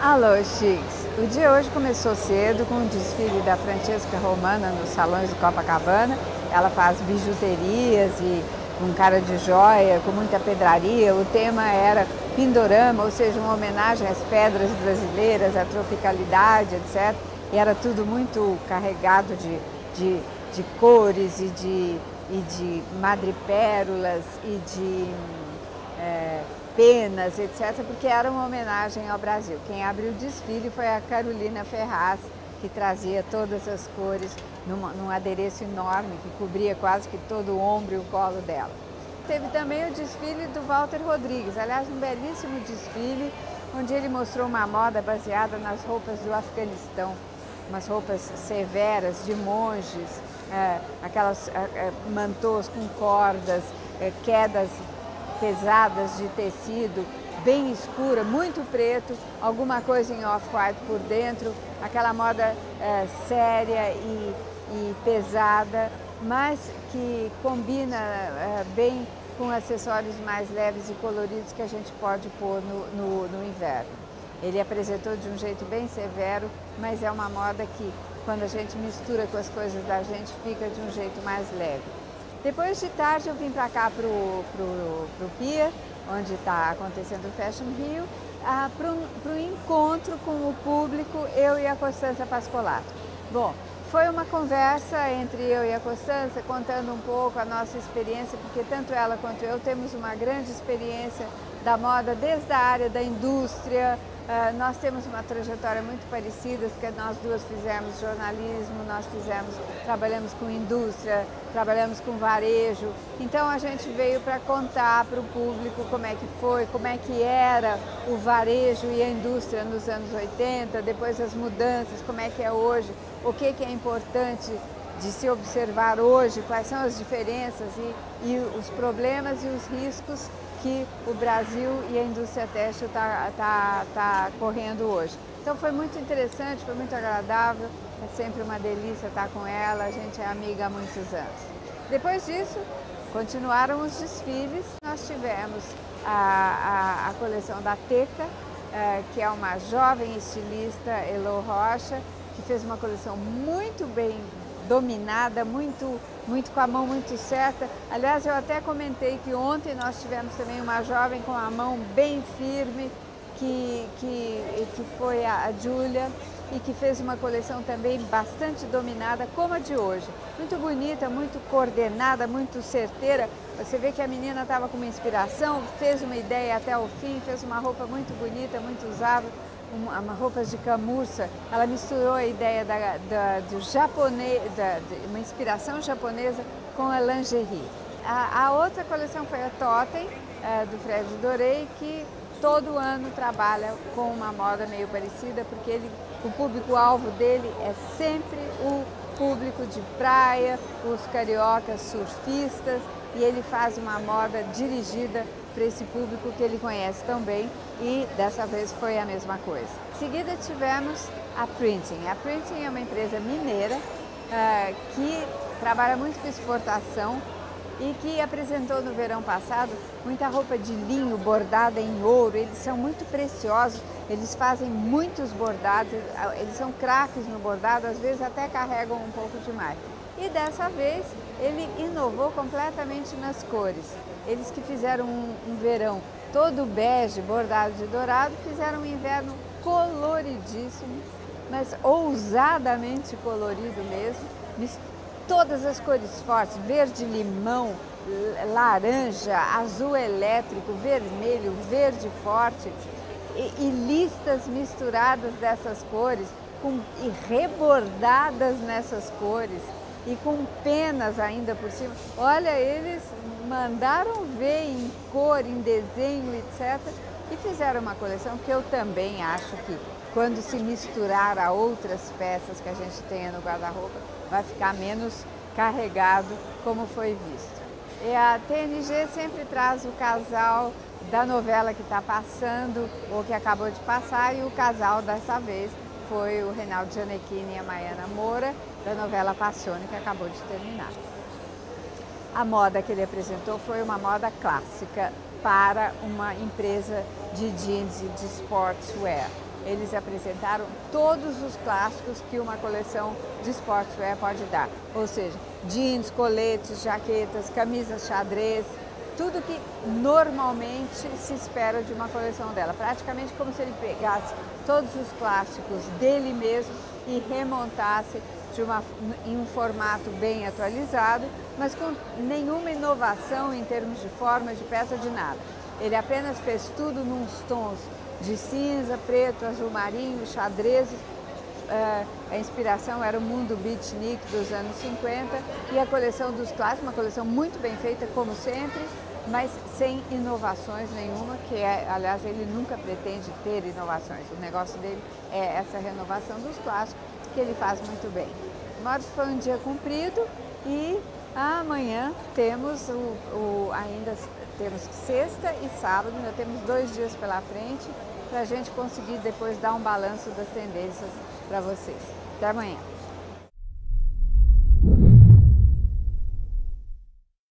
Alô, Chics! O dia hoje começou cedo com o desfile da Francesca Romana nos salões do Copacabana. Ela faz bijuterias e com cara de joia, com muita pedraria. O tema era Pindorama, ou seja, uma homenagem às pedras brasileiras, à tropicalidade, etc. E era tudo muito carregado de cores e de madrepérolas e de penas, etc., porque era uma homenagem ao Brasil. Quem abriu o desfile foi a Carolina Ferraz, que trazia todas as cores num adereço enorme que cobria quase que todo o ombro e o colo dela. Teve também o desfile do Walter Rodrigues, aliás, um belíssimo desfile, onde ele mostrou uma moda baseada nas roupas do Afeganistão, umas roupas severas de monges, aquelas mantôs com cordas, quedas pesadas de tecido, bem escura, muito preto, alguma coisa em off-white por dentro, aquela moda séria e pesada, mas que combina bem com acessórios mais leves e coloridos que a gente pode pôr no inverno. Ele apresentou de um jeito bem severo, mas é uma moda que, quando a gente mistura com as coisas da gente, fica de um jeito mais leve. Depois de tarde eu vim para cá, para o Pier, onde está acontecendo o Fashion Rio, para o encontro com o público, eu e a Costanza Pascolato. Bom, foi uma conversa entre eu e a Costanza, contando um pouco a nossa experiência, porque tanto ela quanto eu temos uma grande experiência da moda desde a área da indústria. Nós temos uma trajetória muito parecida, porque nós duas fizemos jornalismo, trabalhamos com indústria, trabalhamos com varejo. Então a gente veio para contar para o público como é que foi, como é que era o varejo e a indústria nos anos 80, depois as mudanças, como é que é hoje, o que é importante de se observar hoje, quais são as diferenças e os problemas e os riscos que o Brasil e a indústria têxtil tá correndo hoje. Então foi muito interessante, foi muito agradável, é sempre uma delícia estar com ela, a gente é amiga há muitos anos. Depois disso, continuaram os desfiles, nós tivemos a coleção da Teca, que é uma jovem estilista, Elo Rocha, que fez uma coleção muito bem dominada, muito com a mão muito certa. Aliás, eu até comentei que ontem nós tivemos também uma jovem com a mão bem firme, que foi a Júlia, e que fez uma coleção também bastante dominada, como a de hoje. Muito bonita, muito coordenada, muito certeira. Você vê que a menina estava com uma inspiração, fez uma ideia até o fim, fez uma roupa muito bonita, muito usável, roupas de camurça. Ela misturou a ideia do japonês, de uma inspiração japonesa com a lingerie. A outra coleção foi a Totem, do Fred Doré, que todo ano trabalha com uma moda meio parecida, porque o público-alvo dele é sempre o público de praia, os cariocas surfistas, e ele faz uma moda dirigida para esse público que ele conhece tão bem, e dessa vez foi a mesma coisa. Em seguida tivemos a Printing. A Printing é uma empresa mineira que trabalha muito com exportação e que apresentou no verão passado muita roupa de linho bordada em ouro. Eles são muito preciosos, eles fazem muitos bordados, eles são craques no bordado, às vezes até carregam um pouco demais. E dessa vez ele inovou completamente nas cores. Eles que fizeram um verão todo bege, bordado de dourado, fizeram um inverno coloridíssimo, mas ousadamente colorido mesmo, todas as cores fortes, verde-limão, laranja, azul elétrico, vermelho, verde forte, e listas misturadas dessas cores, e rebordadas nessas cores, e com penas ainda por cima. Olha, eles mandaram ver em cor, em desenho, etc. E fizeram uma coleção que eu também acho que, quando se misturar a outras peças que a gente tenha no guarda-roupa, vai ficar menos carregado, como foi visto. E a TNG sempre traz o casal da novela que está passando, ou que acabou de passar, e o casal dessa vez foi o Reinaldo Gianecchini e a Maiana Moura, da novela Passione, que acabou de terminar. A moda que ele apresentou foi uma moda clássica para uma empresa de jeans e de sportswear. eles apresentaram todos os clássicos que uma coleção de sportswear pode dar. Ou seja, jeans, coletes, jaquetas, camisas xadrez, tudo que normalmente se espera de uma coleção dela. Praticamente como se ele pegasse todos os clássicos dele mesmo e remontasse em um formato bem atualizado, mas com nenhuma inovação em termos de forma, de peça, de nada. Ele apenas fez tudo nos tons de cinza, preto, azul marinho, xadrezes. A inspiração era o mundo beatnik dos anos 50 e a coleção dos clássicos, uma coleção muito bem feita, como sempre, mas sem inovações nenhuma, aliás, ele nunca pretende ter inovações. O negócio dele é essa renovação dos clássicos, que ele faz muito bem. De modo que foi um dia cumprido e amanhã temos ainda temos sexta e sábado, ainda temos 2 dias pela frente para a gente conseguir depois dar um balanço das tendências para vocês. Até amanhã!